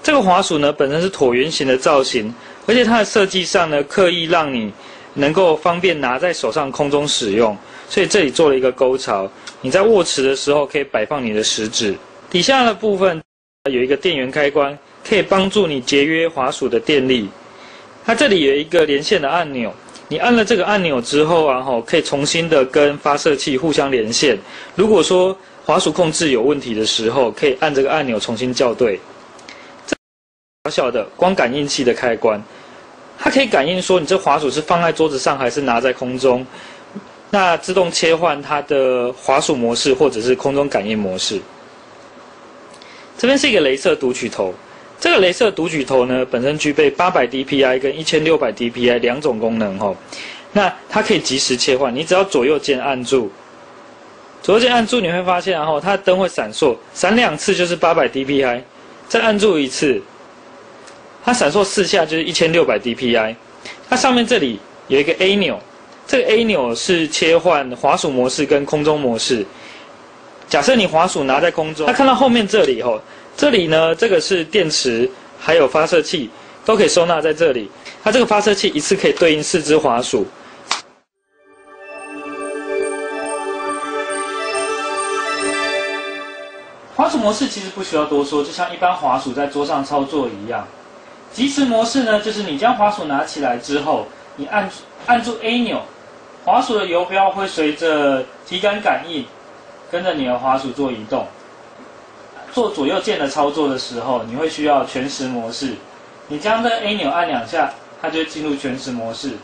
这个滑鼠呢本身是椭圆形的造型，而且它的设计上呢刻意让你能够方便拿在手上空中使用，所以这里做了一个沟槽，你在握持的时候可以摆放你的食指。底下的部分有一个电源开关，可以帮助你节约滑鼠的电力。它这里有一个连线的按钮，你按了这个按钮之后啊，可以重新的跟发射器互相连线。如果说滑鼠控制有问题的时候，可以按这个按钮重新校对。小小的光感应器的开关，它可以感应说你这滑鼠是放在桌子上还是拿在空中，那自动切换它的滑鼠模式或者是空中感应模式。这边是一个雷射读取头，这个雷射读取头呢本身具备800 dpi 跟1600 dpi 两种功能那它可以即时切换，你只要左右键按住，左右键按住你会发现它的灯会闪烁，闪2次就是800 dpi， 再按住1次。它闪烁4下就是1600 dpi， 它上面这里有一个 A 钮，这个 A 钮是切换滑鼠模式跟空中模式。假设你滑鼠拿在空中，它看到后面这里这里呢这个是电池还有发射器都可以收纳在这里。它这个发射器一次可以对应4只滑鼠。滑鼠模式其实不需要多说，就像一般滑鼠在桌上操作一样。即时模式呢，就是你将滑鼠拿起来之后，你按住 A 钮，滑鼠的游标会随着体感感应，跟着你的滑鼠做移动。做左右键的操作的时候，你会需要全时模式。你将这 A 钮按2下，它就会进入全时模式。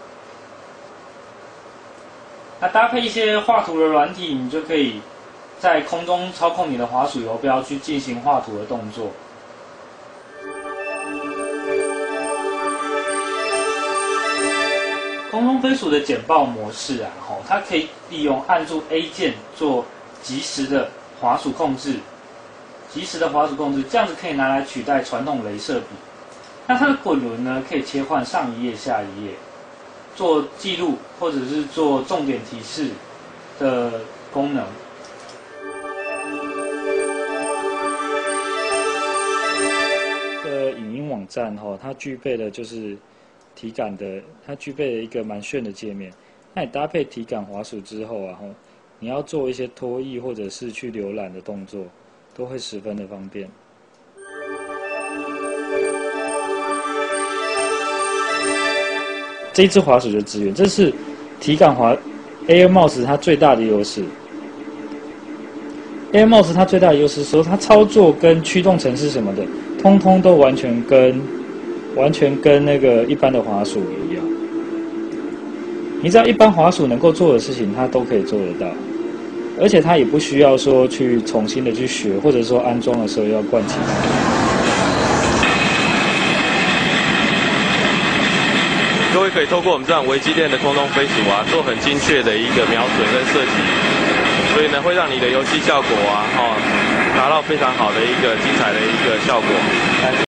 那搭配一些画图的软体，你就可以在空中操控你的滑鼠游标去进行画图的动作。空中飞鼠的简报模式它可以利用按住 A 键做即时的滑鼠控制，这样子可以拿来取代传统雷射笔。那它的滚轮呢，可以切换上一页、下一页，做记录或者是做重点提示的功能。影音网站它具备的就是体感的，它具备了一个蛮炫的界面。那你搭配体感滑鼠之后你要做一些拖曳或者是去浏览的动作，都会十分的方便。这一支滑鼠的资源，这是体感Air Mouse 它最大的优势。Air Mouse 它最大的优势说，它操作跟驱动程式什么的，通通都完全跟那个一般的滑鼠一样。你只要一般滑鼠能够做的事情，它都可以做得到，而且它也不需要说去重新的去学，或者说安装的时候要灌起来。 各位可以透过我们这样微机电的空中飞鼠做很精确的一个瞄准跟射击，所以呢会让你的游戏效果达到非常好的一个精彩的一个效果。